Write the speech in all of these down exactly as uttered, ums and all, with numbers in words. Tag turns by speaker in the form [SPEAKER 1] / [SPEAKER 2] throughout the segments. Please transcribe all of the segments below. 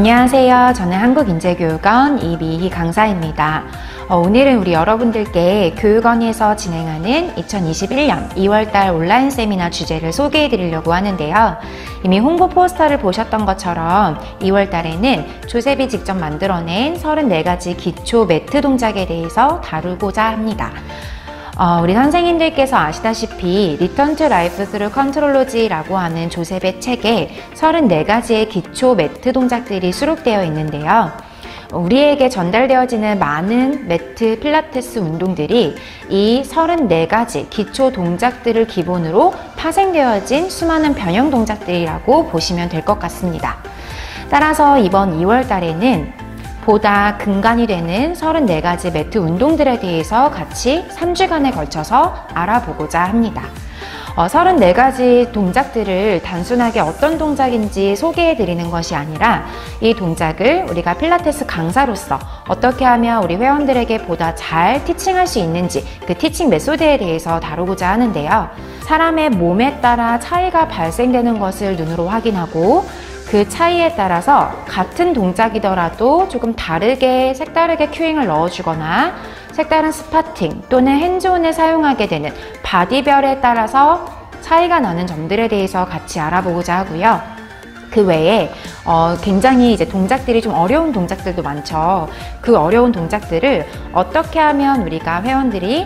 [SPEAKER 1] 안녕하세요. 저는 한국인재교육원 이미희 강사입니다. 어, 오늘은 우리 여러분들께 교육원에서 진행하는 이천이십일 년 이월달 온라인 세미나 주제를 소개해 드리려고 하는데요. 이미 홍보 포스터를 보셨던 것처럼 이월달에는 조셉이 직접 만들어낸 서른네 가지 기초 매트 동작에 대해서 다루고자 합니다. 어, 우리 선생님들께서 아시다시피 Return to Life Through Controllogy라고 하는 조셉의 책에 서른네 가지의 기초 매트 동작들이 수록되어 있는데요. 우리에게 전달되어지는 많은 매트 필라테스 운동들이 이 서른네 가지 기초 동작들을 기본으로 파생되어진 수많은 변형 동작들이라고 보시면 될 것 같습니다. 따라서 이번 이월 달에는 보다 근간이 되는 서른네 가지 매트 운동들에 대해서 같이 삼 주간에 걸쳐서 알아보고자 합니다. 어, 서른네 가지 동작들을 단순하게 어떤 동작인지 소개해 드리는 것이 아니라 이 동작을 우리가 필라테스 강사로서 어떻게 하면 우리 회원들에게 보다 잘 티칭할 수 있는지 그 티칭 메소드에 대해서 다루고자 하는데요. 사람의 몸에 따라 차이가 발생되는 것을 눈으로 확인하고 그 차이에 따라서 같은 동작이더라도 조금 다르게 색다르게 큐잉을 넣어주거나 색다른 스파팅 또는 핸즈온을 사용하게 되는 바디별에 따라서 차이가 나는 점들에 대해서 같이 알아보고자 하고요. 그 외에 어, 굉장히 이제 동작들이 좀 어려운 동작들도 많죠. 그 어려운 동작들을 어떻게 하면 우리가 회원들이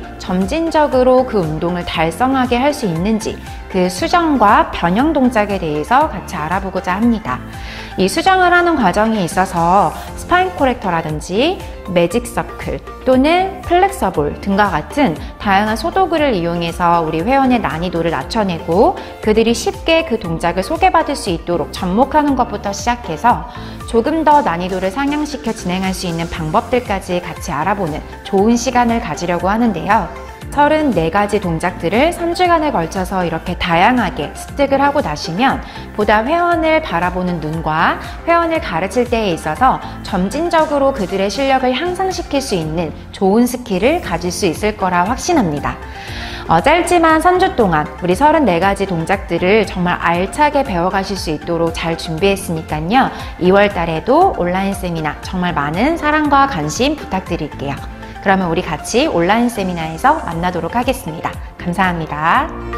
[SPEAKER 1] 점진적으로 그 운동을 달성하게 할 수 있는지 그 수정과 변형 동작에 대해서 같이 알아보고자 합니다. 이 수정을 하는 과정에 있어서 스파인 코렉터라든지 매직 서클 또는 플렉서볼 등과 같은 다양한 소도구를 이용해서 우리 회원의 난이도를 낮춰내고 그들이 쉽게 그 동작을 소개받을 수 있도록 접목하는 것부터 시작해서 조금 더 난이도를 상향시켜 진행할 수 있는 방법들까지 같이 알아보는 좋은 시간을 가지려고 하는데요. 서른네 가지 동작들을 삼 주간에 걸쳐서 이렇게 다양하게 습득을 하고 나시면 보다 회원을 바라보는 눈과 회원을 가르칠 때에 있어서 점진적으로 그들의 실력을 향상시킬 수 있는 좋은 스킬을 가질 수 있을 거라 확신합니다. 어, 짧지만 삼 주 동안 우리 서른네 가지 동작들을 정말 알차게 배워가실 수 있도록 잘 준비했으니까요. 이월 달에도 온라인 세미나 정말 많은 사랑과 관심 부탁드릴게요. 그러면 우리 같이 온라인 세미나에서 만나도록 하겠습니다. 감사합니다.